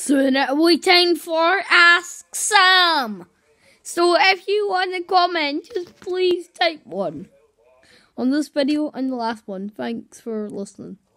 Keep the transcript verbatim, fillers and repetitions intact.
So now we time for Ask Sam. So if you want to comment, just please type one on this video and the last one. Thanks for listening.